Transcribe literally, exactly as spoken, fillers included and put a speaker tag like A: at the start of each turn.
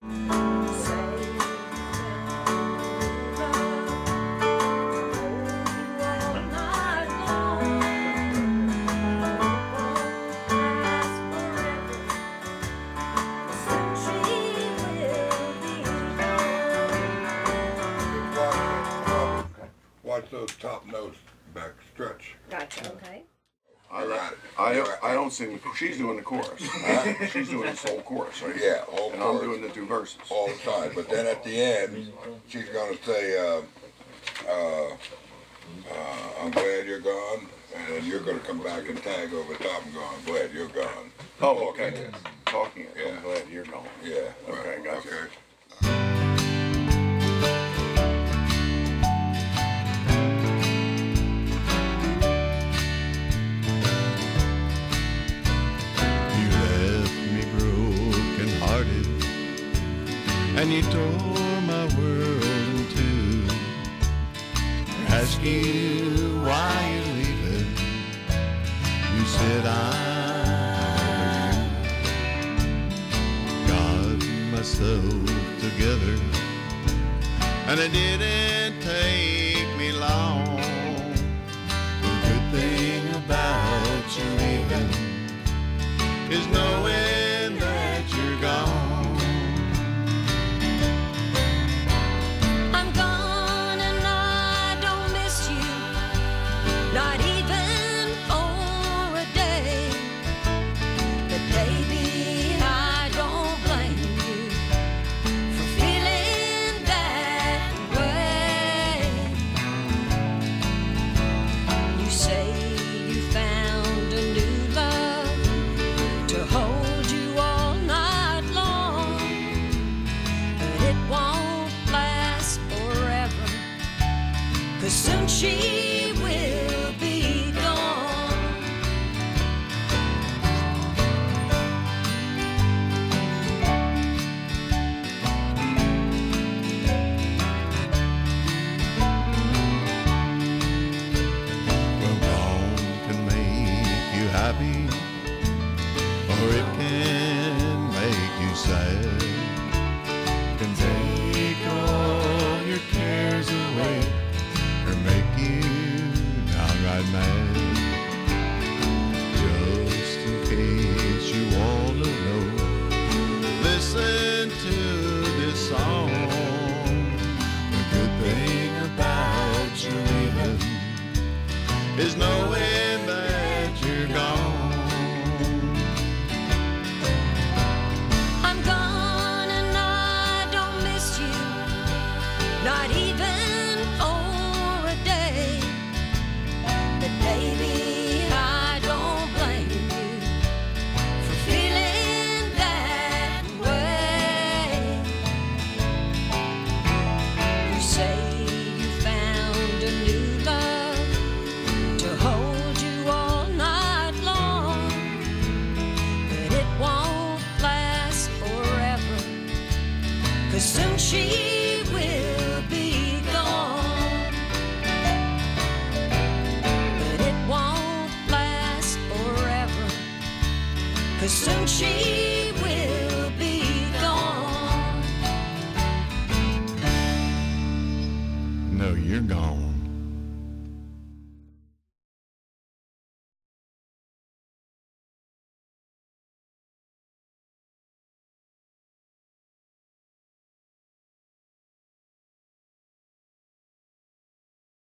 A: Watch those top notes back stretch.
B: Gotcha. Okay.
C: I, I, I don't sing. She's doing the chorus. Uh, she's doing this whole chorus, right?
A: Yeah, whole
C: and
A: chorus.
C: I'm doing the two verses
A: all the time. But then at the end, she's gonna say, uh, uh, uh, "I'm glad you're gone," and then you're gonna come back and tag over top and go, "I'm glad you're gone."
C: Oh, okay. Yeah. Talking it.
A: Yeah.
C: I'm glad you're gone.
A: Yeah.
C: Okay,
A: right.
C: gotcha.
A: Okay.
D: And you tore my world in two. Ask you why you're leaving. You said I got myself together, and it didn't take me long. The good thing about you leaving is knowing that you're gone.
E: Not even for a day, but baby, I don't blame you for feeling that way. You say you found a new love to hold you all night long, but it won't last forever, 'cause soon she will.
D: Happy, or it can make you sad. Can take all your cares away, or make you downright mad. Just in case you want to know, listen to this song. The good thing about you leaving is knowing that you're gone.
E: I'm gone and I don't miss you, not even for a day. But baby, I don't blame you for feeling that way. You say you found a new love to hold you all night long, but it won't last forever, 'cause soon she will be gone. But it won't last forever, 'cause soon she will be gone.
D: No, you're gone.